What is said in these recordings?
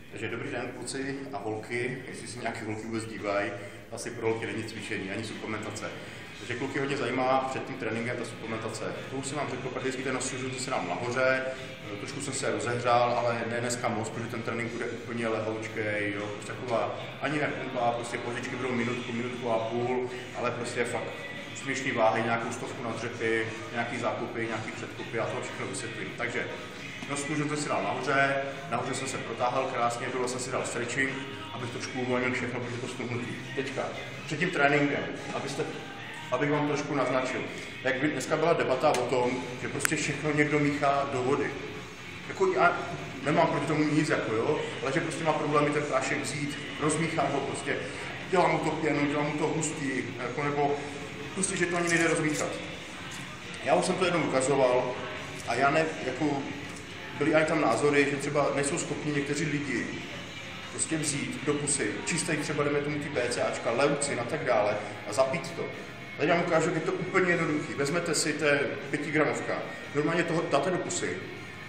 Takže dobrý den, kluci a holky, jestli si nějaké holky vůbec dívají, asi pro holky není cvičení, ani suplementace. Takže kluky hodně zajímá před tím tréninkem ta suplementace. To už jsem vám řekl, prakticky ten osvěžující se nám nahoře, trošku jsem se rozehřál, ale ne dneska moc, protože ten trénink bude úplně lehoučkej, jo, prostě taková, ani ne pumpa, prostě pozičky budou minutku a půl, ale prostě fakt směšný váhy, nějakou stovku na dřepy, nějaký zákupy, nějaký předkupy a to všechno vysvětlím. Takže nosku jsem si dal nahoře jsem se protáhl krásně, dole jsem si dal stretching, abych trošku uvolnil všechno, protože to stuhnutý. Teďka, před tím tréninkem, abych vám trošku naznačil, jak by dneska byla debata o tom, že prostě všechno někdo míchá do vody. Jako já nemám proti tomu nic, jako jo, ale že prostě má problémy ten prášek vzít, rozmíchám ho prostě, dělám mu to pěnu, dělám mu to hustý, jako, nebo prostě, že to ani nejde rozmíchat. Já už jsem to jednou ukazoval a já ne, jako byly i tam názory, že třeba nejsou schopni někteří lidi prostě vzít do pusy, čistej třeba jdeme tomu ty BCAčka, leucin a tak dále a zapít to. Tady vám ukážu, jak je to úplně jednoduchý. Vezmete si, to je 5 gramovka, normálně toho dáte do pusy.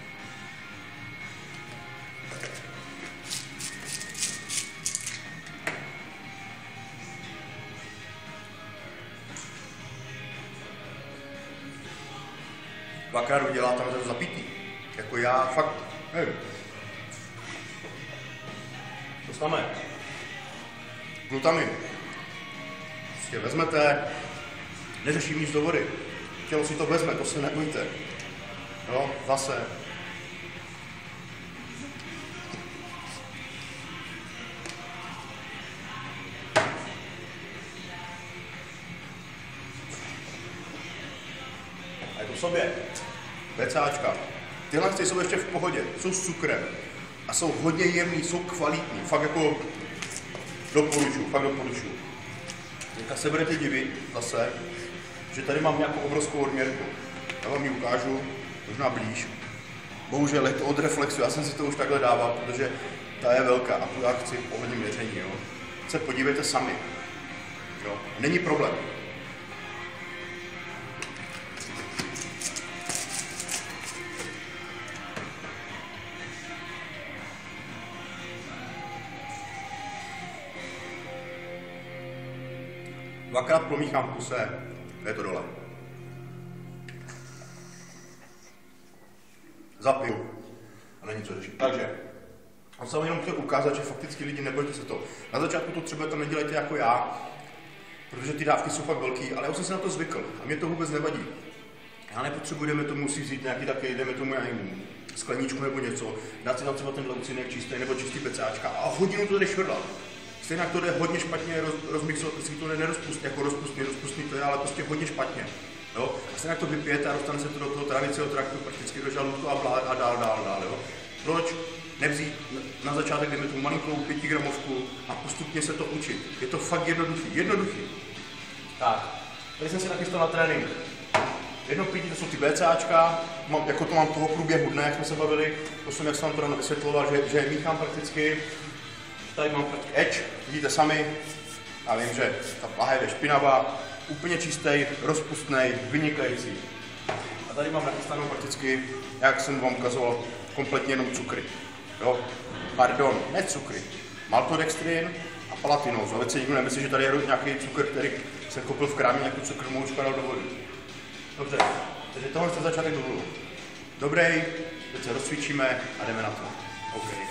Dvakrát udělá tam to zapítí. Jako já fakt, nevím. Dostaneme. Glutamin. Prostě vezmete, neřeším nic do vody. Tělo si to vezme, to se nebojte. Jo, zase. A je to v sobě. BCAčka. Tyhle jsou ještě v pohodě, jsou s cukrem a jsou hodně jemný, jsou kvalitní, fakt jako doporučuji. Teďka se budete divit zase, že tady mám nějakou obrovskou odměrku. Já vám ji ukážu, možná blíž. Bohužel je to od Reflexu, já jsem si to už takhle dával, protože ta je velká a tu já chci ohledně měření. Jo. Se podívejte sami. Jo. Není problém. Dvakrát promíchám v kuse, je to dole. Zapiju a není co řešit. Takže, on se vám jenom chtěl ukázat, že fakticky lidi, nebojte se to. Na začátku to třeba tam nedělejte jako já, protože ty dávky jsou fakt velký, ale já už jsem se na to zvykl a mě to vůbec nevadí. Já nepotřebuji, jdeme tomu musí vzít nějaký taky, jdeme tomu skleničku nebo něco, dát si tam třeba ten leucinek čistý nebo čistý BCAčka a hodinu to jde švrlat. Stejně to jde hodně špatně rozmixovat, si to nerozpustí, jako rozpustný to je, ale prostě hodně špatně. Jo? A stejně to vypijete a dostane se to do toho trávicího traktu, prakticky do žaludku a dál. Jo? Proč nevzít na začátek, jdeme tu malinkou 5 gramovku a postupně se to učit. Je to fakt jednoduchý. Tak, tady jsem si nachystal na trénink. Jedno pití, to jsou ty BCAčka, jako to mám toho průběhu dne, jak jsme se bavili, to jsem, jak jsem vám to ráno vysvětloval, že je míchám prakticky. Tady mám edge, vidíte sami, já vím, že ta plahev je špinavá, úplně čistý, rozpustný, vynikající. A tady mám nachystanou prakticky, jak jsem vám ukazoval, kompletně jenom cukry. Jo? Pardon, ne cukry, maltodextrin a palatinózu. A teď si nikdo nemyslí, že tady je nějaký cukr, který jsem koupil v krámě, nějakou cukrovoučku dal do vody. Dobře, takže tohle je začátek do vodu. Dobrý, teď se rozcvičíme a jdeme na to. OK.